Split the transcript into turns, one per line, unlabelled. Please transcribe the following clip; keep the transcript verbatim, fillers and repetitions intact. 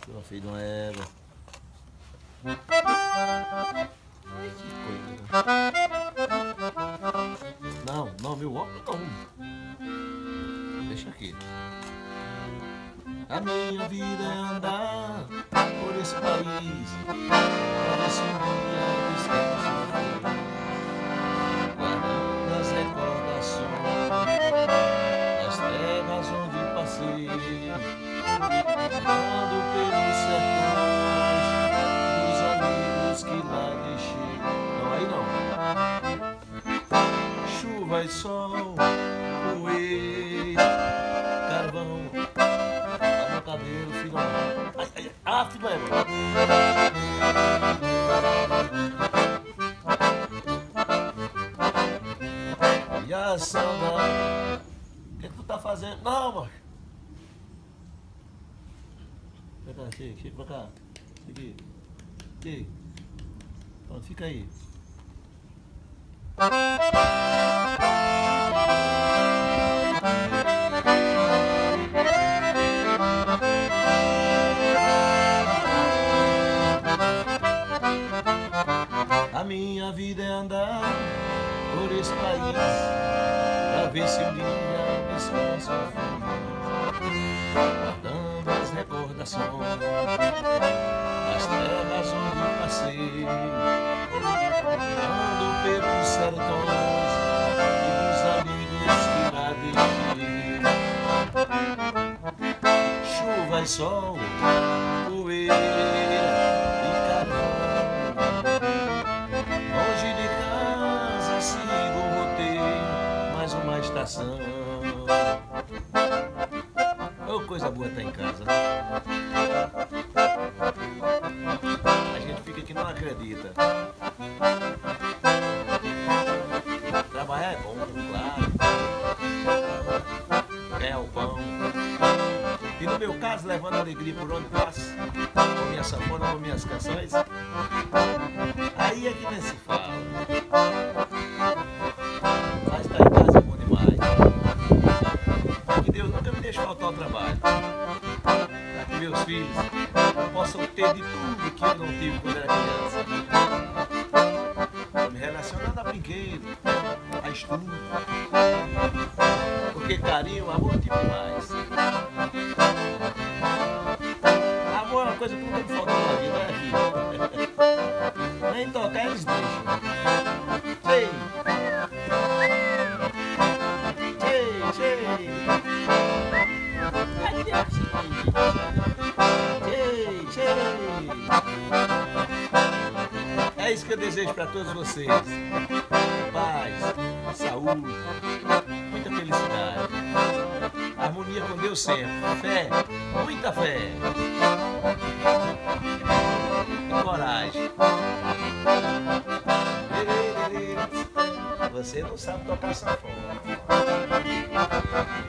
Meu filho de uma égua. Ai, que coisa. Não, não, meu óculos não. Deixa aqui. A minha vida é andar por esse país, pra ver se um dia eu esqueço, guardando as recordações das terras onde passei, andando pelos sertões dos amigos que lá deixei. Não, aí não. Chuva e sol, poeira, carvão, cabelo, filho da mãe. Ai, ai, ah, filho da mãe. E a saudade. O que, que tu tá fazendo? Não, macho. Vem cá, chega, chega pra cá. Aqui. Aqui. Pronto, fica aí. A minha vida é andar por esse país, pra ver se um dia eu descanso feliz, guardando as recordações das terras onde passei, ando pelos sertões e dos amigos que lá deixei. Chuva e sol, poeira, uma estação. Oh, coisa boa tá em casa, né? A gente fica que não acredita. Trabalhar é bom, claro. Ganhar o pão. E no meu caso, levando alegria por onde passo, com minha sanfona, com minhas canções. Aí é que nem se fala. Mas tá em casa é bom demais. Que Deus nunca me deixe faltar o trabalho. Para que meus filhos possam ter de tudo que eu não tive quando era criança. Estou me relacionando a brinquedo, a estudo. Porque carinho, amor eu tive demais. Amor é uma coisa que nunca me faltou na vida, né, filho? Nem tocar eles deixam. Sei. É isso que eu desejo para todos vocês. Paz, saúde, muita felicidade, harmonia com Deus sempre, fé, muita fé e coragem. Você não sabe tocar sanfona.